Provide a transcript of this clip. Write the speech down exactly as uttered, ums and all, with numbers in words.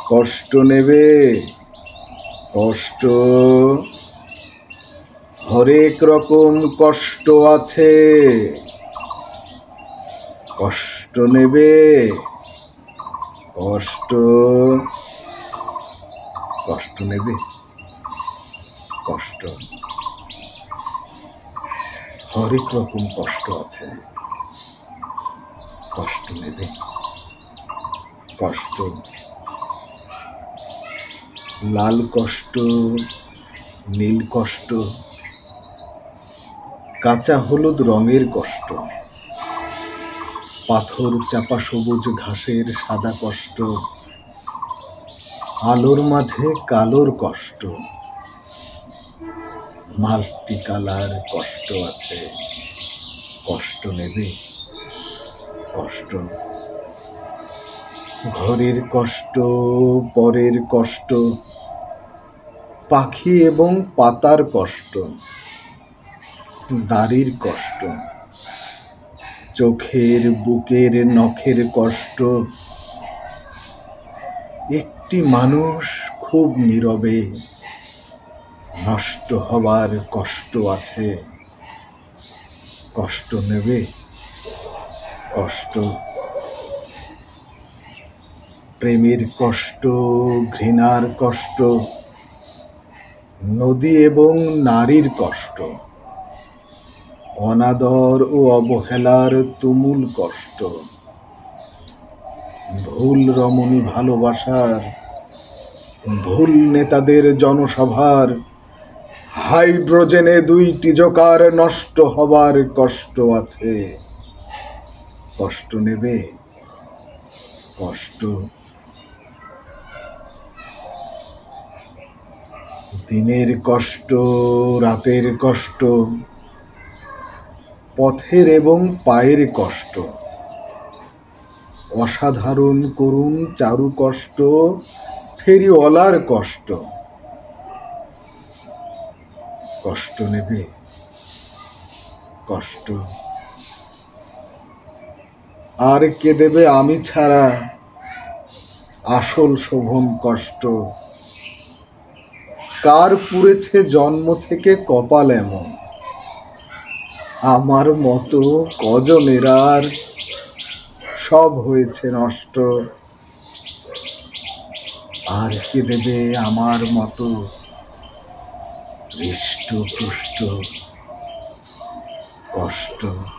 কষ্ট নেবে কষ্ট, হরেক রকম কষ্ট আছে। কষ্ট নেবে কষ্ট, কষ্ট নেবে কষ্ট, হরেক রকম কষ্ট আছে। কষ্ট নেবে কষ্ট, লাল কষ্ট, নীল কষ্ট, কাঁচা হলুদ রঙের কষ্ট, পাথর চাপা সবুজ ঘাসের সাদা কষ্ট, আলোর মাঝে কালোর কষ্ট, মাল্টি কালার কষ্ট আছে। কষ্ট নেবে কষ্ট, ঘরের কষ্ট, পরের কষ্ট, পাখি এবং পাতার কষ্ট, দাড়ির কষ্ট, চোখের বুকের নখের কষ্ট, একটি মানুষ খুব নীরবে নষ্ট হবার কষ্ট আছে। কষ্ট নেবে কষ্ট, প্রেমের কষ্ট, ঘৃণার কষ্ট, নদী এবং নারীর কষ্ট, অনাদর ও অবহেলার তুমুল কষ্ট, ভুল রমণী ভালোবাসার, ভুল নেতাদের জনসভার, হাইড্রোজেনে দুইটি জোকার নষ্ট হবার কষ্ট আছে। কষ্ট নেবে কষ্ট, দিনের কষ্ট, রাতের কষ্ট, পথের এবং পায়ের কষ্ট, অসাধারণ করুণ চারু কষ্ট, ফেরিওয়ালার কষ্ট। কষ্ট নেবে কষ্ট, আর কে দেবে আমি ছাড়া আসল শোভন কষ্ট। কার পুড়েছে জন্ম থেকে কপাল এমন, আমার মতো কজনেরার সব হয়েছে নষ্ট। আর কে দেবে আমার মতো হৃষ্ট পুষ্ট কষ্ট।